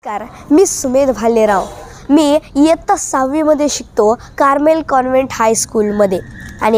नमस्कार, मी सुमेध भालेराव. मी इयत्ता 6वीमध्ये शिकतो कार्मेल कॉन्व्हेंट हायस्कूलमध्ये. आणि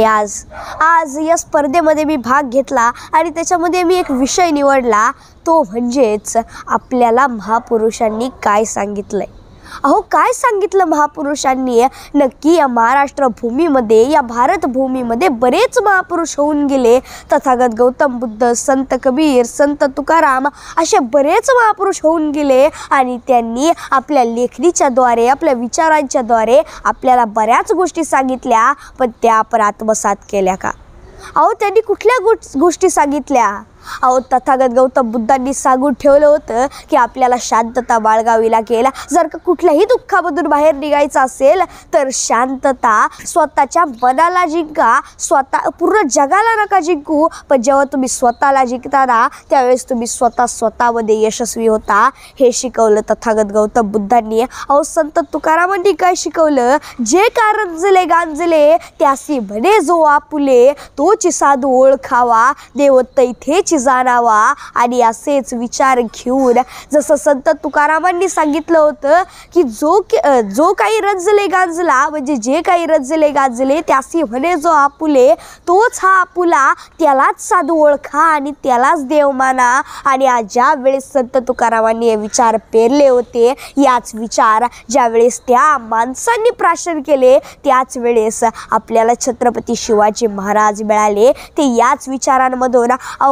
आज या स्पर्धेमध्ये मी भाग घेतला आणि त्याच्यामध्ये मी एक विषय निवडला, तो म्हणजेच आपल्याला महापुरुषांनी काय सांगितलं आहे. काय सांगितलं महापुरुषांनी. नक्की या महाराष्ट्र भूमीमध्ये, या भारत भूमीमध्ये बरेच महापुरुष होऊन गेले. तथागत गौतम बुद्ध, संत कबीर, संत तुकाराम असे बरेच महापुरुष होऊन गेले आणि त्यांनी आपल्या लेखणीच्या द्वारे, आपल्या विचारांच्या द्वारे आपल्याला बऱ्याच गोष्टी सांगितल्या. पण त्या आपण आत्मसात केल्या का? त्यांनी कुठल्या गोष्टी सांगितल्या? तथागत गौतम बुद्धांनी सांगून ठेवलं होतं की आपल्याला शांतता बाळगावी लागेल. जर का कुठल्याही दुःखामधून बाहेर निघायचं असेल तर शांतता, स्वतःच्या मनाला जिंका, पूर्ण जगाला नका जिंकू. पण जेव्हा तुम्ही स्वतःला जिंकता ना, त्यावेळेस तुम्ही स्वतःमध्ये यशस्वी होता. हे शिकवलं तथागत गौतम बुद्धांनी. संत तुकारामांनी काय शिकवलं? जे का रंजले गांजले त्यासी म्हणे जो आपुले, तोची साधू ओळखावा देव तैथेच जाणावा. आणि असेच विचार घेऊन, जसं संत तुकारामांनी सांगितलं होतं की जो काही रंजले गांजला, म्हणजे जे काही रंजले गांजले त्यासी म्हणे जो आपुले, तोच हा आपुला, त्यालाच साधू ओळखा आणि त्यालाच देव माना. आणि ज्या वेळेस संत तुकारामांनी हे विचार पेरले होते, याच विचार ज्या वेळेस त्या माणसांनी प्राशन केले, त्याच वेळेस आपल्याला छत्रपती शिवाजी महाराज मिळाले. ते याच विचारांमधून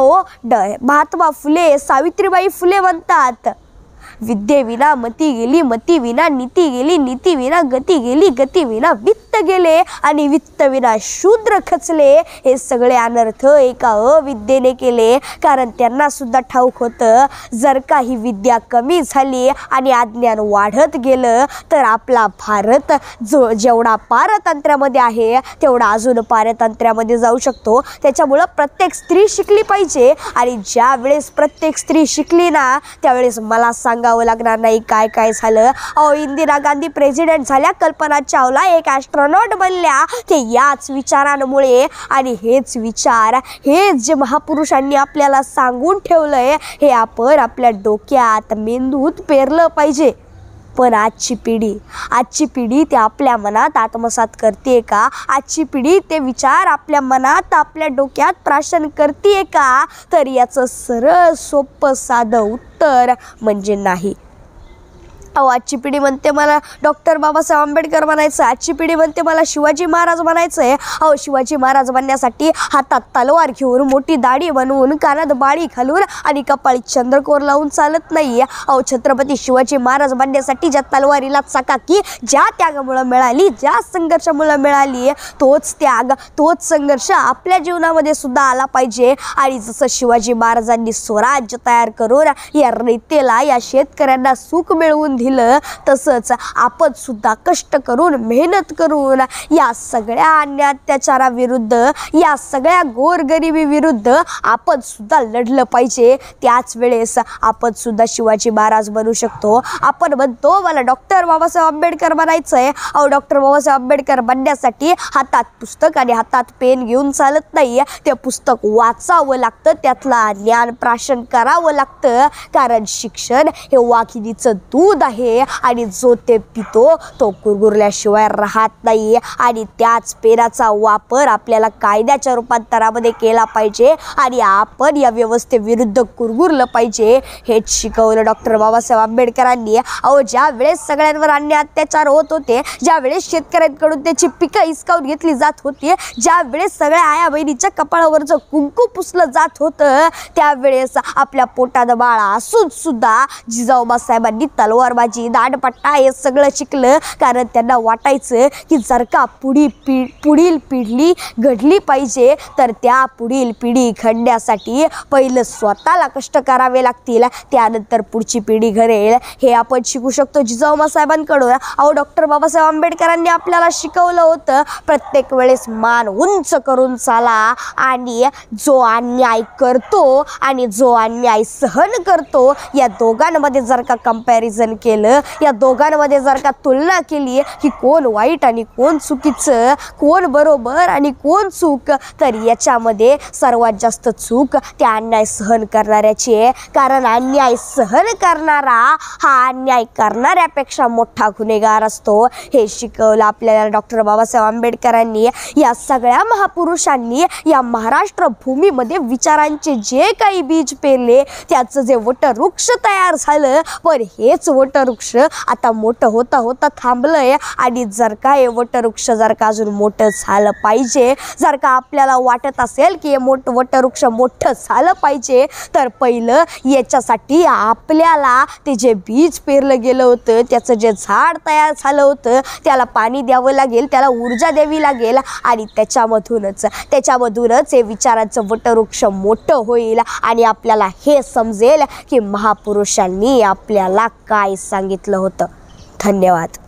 महात्मा फुले, सावित्रीबाई फुले म्हणतात, विद्येविना मती गेली, मती विना नीती गेली, नीती विना गती गेली, गती विना वित्त गेले आणि वित्त विना शूद्र खचले. हे सगळे अनर्थ एका अविद्येने केले. कारण त्यांना सुद्धा ठाऊक होतं, जर का ही विद्या कमी झाली आणि अज्ञान वाढत गेलं तर आपला भारत जेवढा पारतंत्र्यामध्ये आहे तेवढा अजून पारतंत्र्यामध्ये जाऊ शकतो. त्याच्यामुळं प्रत्येक स्त्री शिकली पाहिजे. आणि ज्या वेळेस प्रत्येक स्त्री शिकली ना, त्यावेळेस मला सांगावं लागणार नाही काय काय झालं. इंदिरा गांधी प्रेसिडेंट झाल्या, कल्पना चावला एक ॲस्ट्रॉनॉट बनल्या. ते याच विचारांमुळे. आणि हेच विचार, हेच जे महापुरुषांनी आपल्याला सांगून ठेवलंय, हे आपण आपल्या डोक्यात, मेंदूत पेरलं पाहिजे. पण आजची पिढी ते आपल्या मनात आत्मसात करते का? आजची पिढी ते विचार आपल्या मनात, आपल्या डोक्यात प्राशन करते का? तर याचं सरळ सोपं साधं उत्तर म्हणजे नाही. आजची पिढी म्हणते मला डॉक्टर बाबासाहेब आंबेडकर बनायचं. आजची पिढी म्हणते मला शिवाजी महाराज बनायचं आहे. शिवाजी महाराज बनण्यासाठी हातात तलवार घेऊन, मोठी दाढी बनवून, कानात बाळी घालून आणि कपाळी चंद्रकोर लावून चालत नाही. छत्रपती शिवाजी महाराज बनण्यासाठी ज्या तलवारीला चकाकी, ज्या त्यागामुळं मिळाली, ज्या संघर्षामुळं मिळाली, तोच त्याग, तोच संघर्ष आपल्या जीवनामध्ये सुद्धा आला पाहिजे. आणि जसं शिवाजी महाराजांनी स्वराज्य तयार करून या रयतेला, या शेतकऱ्यांना सुख मिळवून दिलं, तसंच आपण सुद्धा कष्ट करून, मेहनत करून या सगळ्या अन्याय अत्याचाराविरुद्ध, या सगळ्या गोरगरिबी विरुद्ध आपण सुद्धा लढलं पाहिजे. त्याच वेळेस आपण सुद्धा शिवाजी महाराज बनू शकतो. आपण म्हणतो मला डॉक्टर बाबासाहेब आंबेडकर बनायचं आहे. डॉक्टर बाबासाहेब आंबेडकर बनण्यासाठी हातात पुस्तक आणि हातात पेन घेऊन चालत नाही. ते पुस्तक वाचावं लागतं, त्यातला ज्ञान प्राशन करावं लागतं. कारण शिक्षण हे वाघिणीचं दूध आहे आणि जो ते पितो तो कुरघुरल्याशिवाय राहत नाही. आणि त्याच पेनाचा वापर आपल्याला कायद्याच्या रूपांतरामध्ये केला पाहिजे आणि आपण या व्यवस्थेविरुद्ध कुरघुरलं पाहिजे. हेच शिकवलं डॉक्टर बाबासाहेब आंबेडकरांनी. ज्या वेळेस सगळ्यांवर अन्याय अत्याचार होत होते, ज्या वेळेस शेतकऱ्यांकडून त्याची पिकं हिसकावून घेतली जात होती, ज्या वेळेस सगळ्या आया बहिणीच्या कपाळावरचं कुंकू पुसलं जात होतं, त्यावेळेस आपल्या पोटात बाळ असून सुद्धा जिजाऊबा साहेबांनी तलवारबाजी, दांडपट्टा हे सगळं शिकलं. कारण त्यांना वाटायचं की जर का पुढील पिढी घडली पाहिजे तर त्या पुढील पिढी घडण्यासाठी पहिलं स्वतःला कष्ट करावे लागतील, त्यानंतर पुढची पिढी घडेल. हे आपण शिकू शकतो जिजाऊबा साहेबांकडून. डॉक्टर बाबासाहेब आंबेडकरांनी आपल्याला शिकवलं होतं, प्रत्येक वेळेस मान उंच करून चाला आणि जो अन्याय करतो आणि जो अन्याय सहन करतो, या दोघांमध्ये जर का कंपॅरिझन केलं, या दोघांमध्ये जर का तुलना केली की कोण वाईट आणि कोण चुकीचं, कोण बरोबर आणि कोण चूक, तर याच्यामध्ये सर्वात जास्त चूक त्या अन्याय सहन करणाऱ्याची आहे. कारण अन्याय सहन करणारा हा अन्याय करणाऱ्यापेक्षा मोठा गुन्हेगार असतो. हे शिकवलं आपल्याला डॉक्टर बाबासाहेब आंबेडकरांनी. या सगळ्या महापुरुषांनी या महाराष्ट्र भूमीमध्ये विचारांचे जे काही बीज पेरले त्याचं जे वटवृक्ष तयार झालं, पण हेच वटवृक्ष आता मोठं होता होता थांबलंय. आणि जर का हे वटवृक्ष जर का अजून मोठं झालं पाहिजे, जर का आपल्याला वाटत असेल की हे वटवृक्ष मोठं झालं पाहिजे, तर पहिलं याच्यासाठी आपल्याला ते जे बीज पेरलं गेलं होतं, त्याचं जे झाड तयार झालं होतं, त्याला पाणी द्यावं लागेल, त्याला ऊर्जा द्यावी लागेल आणि त्याच्यामधूनच हे विचारांचं वटवृक्ष मोठं होईल आणि आपल्याला हे समजेल की महापुरुषांनी आपल्याला काय सांगितलं होतं. धन्यवाद.